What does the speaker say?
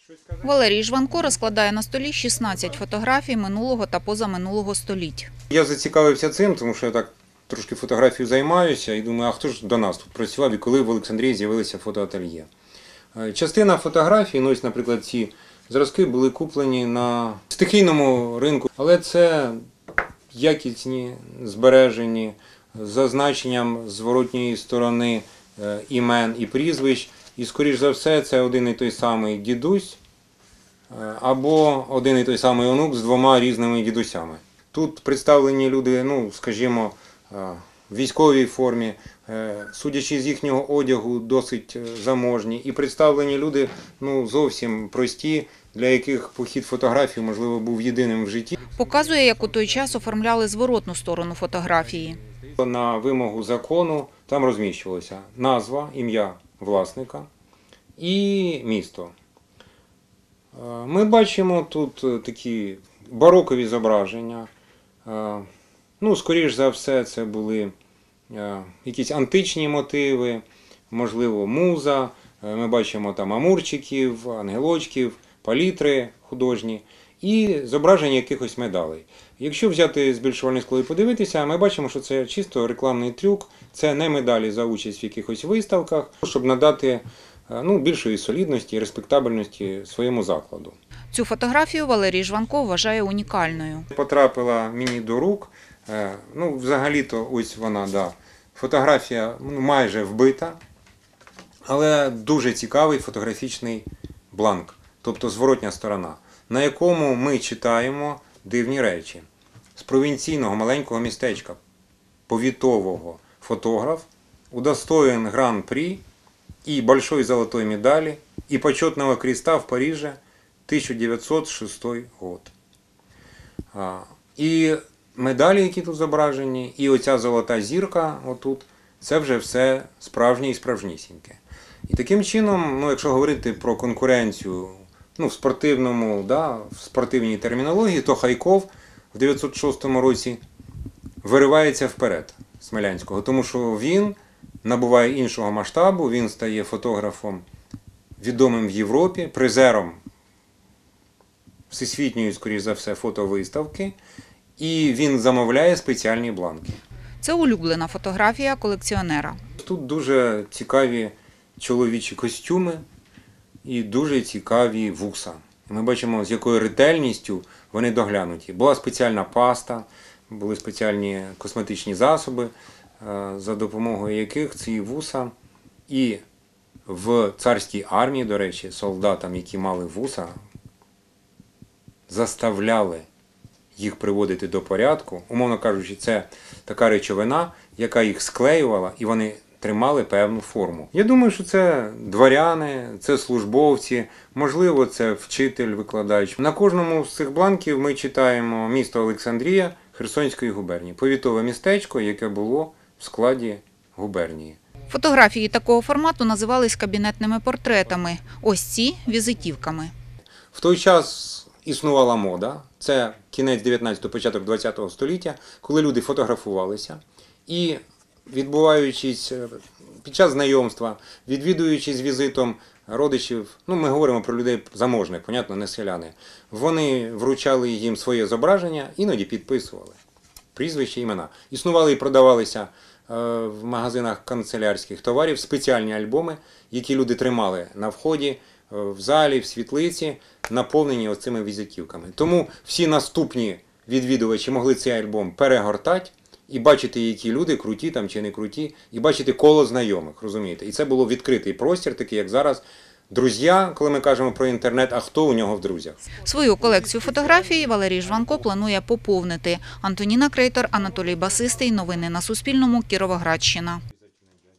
Валерій Жванко розкладає на столі 16 фотографій минулого та позаминулого століть. Я зацікавився цим, тому що я так трошки фотографією займаюся і думаю, а хто ж до нас тут працював і коли в Олександрії з'явилися фотоательє. Частина фотографій, ось, наприклад, ці зразки були куплені на стихійному ринку, але це якісні, збережені, з зазначенням зворотньої сторони імен і прізвищ. І, скоріш за все, це один і той самий дідусь або один і той самий онук з двома різними дідусями. Тут представлені люди, скажімо, в військовій формі, судячи з їхнього одягу, досить заможні. І представлені люди зовсім прості, для яких похід фотографій, можливо, був єдиним в житті. Показує, як у той час оформляли зворотну сторону фотографії. На вимогу закону там розміщувалася назва, ім'я власника і місто. Ми бачимо тут такі барокові зображення. Скоріш за все, це були якісь античні мотиви, можливо, муза. Ми бачимо там амурчиків, ангелочків, палітри художні і зображення якихось медалей. Якщо взяти збільшувальне скло і подивитися, ми бачимо, що це чисто рекламний трюк, це не медалі за участь в якихось виставках, щоб надати більшої солідності і респектабельності своєму закладу. Цю фотографію Валерій Жванко вважає унікальною. Потрапила мені до рук, взагалі-то ось вона, фотографія майже вбита, але дуже цікавий фотографічний бланк, тобто зворотня сторона, на якому ми читаємо дивні речі. З провінційного маленького містечка, повітового фотограф, удостоєн гран-прі и большой золотой медали, и почетного креста в Париже 1906 год. І медалі, які тут зображені, і оця золота зірка отут, це вже все справжнє і справжнісіньке. І таким чином, якщо говорити про конкуренцію в спортивній термінології, то Хайков в 1906 році виривається вперед Смілянського, тому що він набуває іншого масштабу, він стає фотографом відомим в Європі, призером всесвітньої, скоріш за все, фотовиставки, і він замовляє спеціальні бланки. Це улюблена фотографія колекціонера. Тут дуже цікаві чоловічі костюми і дуже цікаві вуса. Ми бачимо, з якою ретельністю вони доглянуті. Була спеціальна паста, були спеціальні косметичні засоби, за допомогою яких ці вуса і в царській армії, до речі, солдатам, які мали вуса, заставляли їх приводити до порядку. Умовно кажучи, це така речовина, яка їх склеювала, і вони тримали певну форму. Я думаю, що це дворяни, це службовці, можливо, це вчитель, викладач. На кожному з цих бланків ми читаємо місто Олександрія Херсонської губернії, повітове містечко, яке було в складі губернії. Фотографії такого формату називались кабінетними портретами, ось ці – візитівками. В той час існувала мода, це кінець 19-го, початок 20-го століття, коли люди фотографувалися і, відбуваючись під час знайомства, відвідуючи з візитом родичів, ми говоримо про людей заможних, понятно, не селяни, вони вручали їм своє зображення, іноді підписували прізвища, імена. Існували і продавалися в магазинах канцелярських товарів спеціальні альбоми, які люди тримали на вході, в залі, в світлиці, наповнені оцими візитівками. Тому всі наступні відвідувачі могли цей альбом перегортати і бачити, які люди, круті там чи не круті, і бачити коло знайомих, розумієте? І це було відкритий простір, такий, як зараз, друзі, коли ми кажемо про інтернет, а хто у нього в друзях. Свою колекцію фотографій Валерій Жванко планує поповнити. Антоніна Крейтор, Анатолій Басистий. Новини на Суспільному. Кіровоградщина.